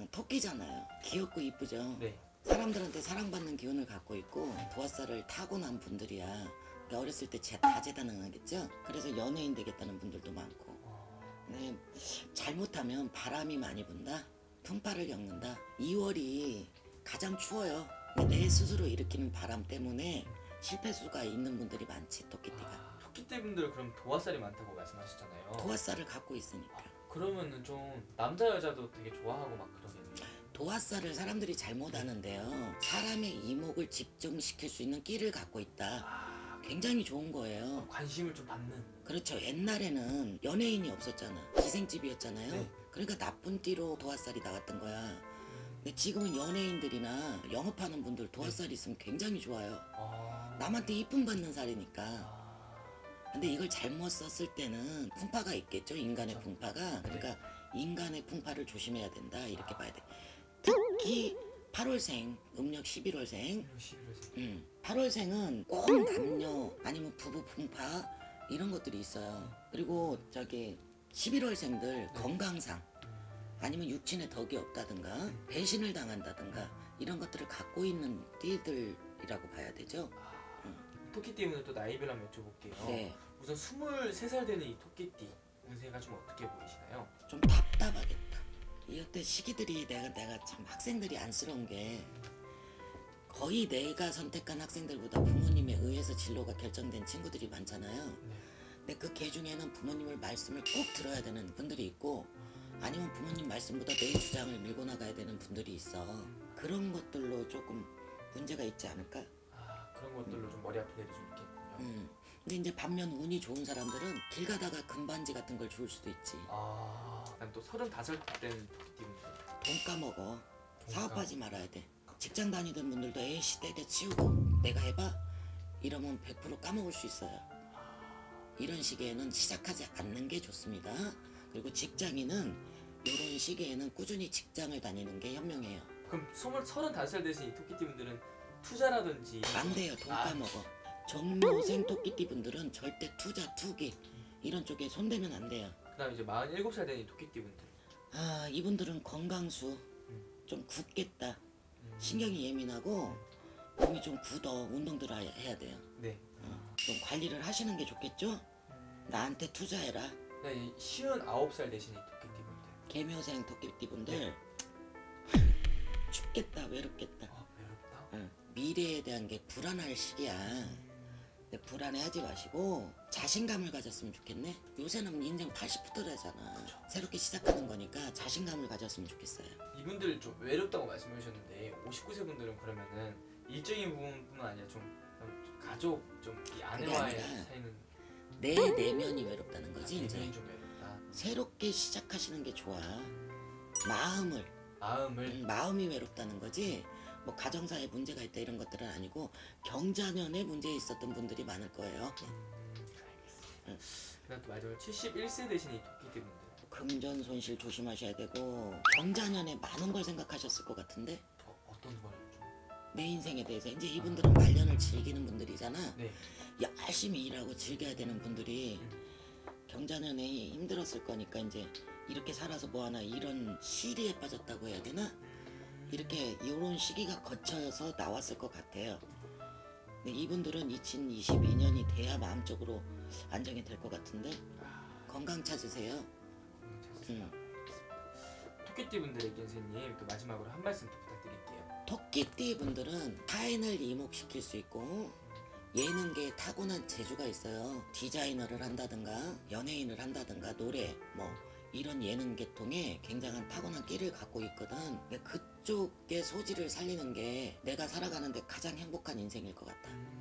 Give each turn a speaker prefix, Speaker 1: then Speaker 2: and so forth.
Speaker 1: 토끼잖아요. 귀엽고 이쁘죠.
Speaker 2: 네.
Speaker 1: 사람들한테 사랑받는 기운을 갖고 있고 도화살을 타고난 분들이야. 그러니까 어렸을 때 다재다능하겠죠. 그래서 연예인 되겠다는 분들도 많고. 네, 잘못하면 바람이 많이 분다, 풍파를 겪는다. 2월이 가장 추워요. 내 스스로 일으키는 바람 때문에 실패수가 있는 분들이 많지. 토끼띠가.
Speaker 2: 토끼띠 분들 그럼 도화살이 많다고 말씀하셨잖아요.
Speaker 1: 도화살을 갖고 있으니까.
Speaker 2: 그러면은 좀 남자 여자도 되게 좋아하고 막 그러겠네요.
Speaker 1: 도화살을 사람들이 잘못 아는데요. 사람의 이목을 집중시킬 수 있는 끼를 갖고 있다. 굉장히 좋은 거예요.
Speaker 2: 관심을 좀 받는.
Speaker 1: 그렇죠. 옛날에는 연예인이 없었잖아. 기생집이었잖아요.
Speaker 2: 네.
Speaker 1: 그러니까 나쁜 띠로 도화살이 나왔던 거야. 근데 지금은 연예인들이나 영업하는 분들 도화살 있으면 굉장히 좋아요. 남한테 이쁨 받는 살이니까. 근데 이걸 잘못 썼을 때는 풍파가 있겠죠. 인간의 풍파가. 그러니까 인간의 풍파를 조심해야 된다. 이렇게 봐야 돼. 특히 8월생, 음력 11월생. 8월생은 꼭 남녀 아니면 부부 풍파 이런 것들이 있어요. 그리고 저기 11월생들 건강상 아니면 육친의 덕이 없다든가 배신을 당한다든가 이런 것들을 갖고 있는 띠들이라고 봐야 되죠.
Speaker 2: 토끼띠 분들 또 나이별 한번 여쭤볼게요.
Speaker 1: 네.
Speaker 2: 우선 23살 되는 이 토끼띠 운세가 좀 어떻게 보이시나요?
Speaker 1: 좀 답답하겠다. 이때 시기들이 내가 참 학생들이 안쓰러운 게 거의 내가 선택한 학생들보다 부모님에 의해서 진로가 결정된 친구들이 많잖아요. 근데 그 개 중에는 부모님을 말씀을 꼭 들어야 되는 분들이 있고 아니면 부모님 말씀보다 내 주장을 밀고 나가야 되는 분들이 있어. 그런 것들로 조금 문제가 있지 않을까?
Speaker 2: 그런 것들로 좀 머리 아픈 애들이 좀 있겠군요.
Speaker 1: 근데 이제 반면 운이 좋은 사람들은 길 가다가 금반지 같은 걸 주울 수도 있지.
Speaker 2: 난 또 35살 된 토끼띠 분들.
Speaker 1: 돈 까먹어. 사업하지 말아야 돼. 직장 다니던 분들도 에이씨 때려치우고 내가 해봐? 이러면 100% 까먹을 수 있어요. 이런 시기에는 시작하지 않는 게 좋습니다. 그리고 직장인은 이런 시기에는 꾸준히 직장을 다니는 게 현명해요.
Speaker 2: 그럼 35살 되신 이 토끼띠 분들은 투자라든지
Speaker 1: 안 돼요. 돈 까먹어. 정묘생 토끼띠 분들은 절대 투자, 투기 이런 쪽에 손대면 안 돼요.
Speaker 2: 그 다음에 이제 47살 된 이 토끼띠 분들.
Speaker 1: 이분들은 건강수 좀 굳겠다. 신경이 예민하고 몸이 좀 굳어. 운동들 해야 돼요.
Speaker 2: 네.
Speaker 1: 좀 관리를 하시는 게 좋겠죠? 나한테 투자해라.
Speaker 2: 네, 59살 되신 이 토끼띠 분들.
Speaker 1: 개묘생 토끼띠 분들 춥겠다. 외롭겠다.
Speaker 2: 외롭다?
Speaker 1: 미래에 대한 게 불안할 시기야. 근데 불안해하지 마시고 자신감을 가졌으면 좋겠네. 요새는 인생 80부터라잖아. 새롭게 시작하는 거니까 자신감을 가졌으면 좋겠어요.
Speaker 2: 이분들 좀 외롭다고 말씀해 주셨는데 59세 분들은 그러면은 일적인 부분뿐만 아니라 좀 가족, 좀 이 아내와의 사이는
Speaker 1: 내 내면이 외롭다는 거지. 이제
Speaker 2: 내면이 좀 외롭다.
Speaker 1: 새롭게 시작하시는 게 좋아. 마음이 외롭다는 거지. 뭐 가정사에 문제가 있다 이런 것들은 아니고 경자년에 문제 있었던 분들이 많을 거예요.
Speaker 2: 그다음 또 마지막으로 71세 되신 이 토끼띠 분들.
Speaker 1: 금전 손실 조심하셔야 되고 경자년에 많은 걸 생각하셨을 것 같은데
Speaker 2: 어떤 걸 좀?
Speaker 1: 내 인생에 대해서 이제 이분들은 말년을 즐기는 분들이잖아.
Speaker 2: 네.
Speaker 1: 열심히 일하고 즐겨야 되는 분들이 경자년에 힘들었을 거니까 이제 이렇게 살아서 뭐하나 이런 시리에 빠졌다고 해야 되나? 이렇게 이런 시기가 거쳐서 나왔을 것 같아요. 근데 이분들은 2022년이 돼야 마음적으로 안정이 될 것 같은데 건강 찾으세요.
Speaker 2: 토끼띠 분들에게 선생님 또 마지막으로 한 말씀 또 부탁드릴게요.
Speaker 1: 토끼띠 분들은 타인을 이목시킬 수 있고 예능계에 타고난 재주가 있어요. 디자이너를 한다든가 연예인을 한다든가 노래 뭐 이런 예능 계통에 굉장한 타고난 끼를 갖고 있거든. 그쪽의 소질을 살리는 게 내가 살아가는데 가장 행복한 인생일 것 같아.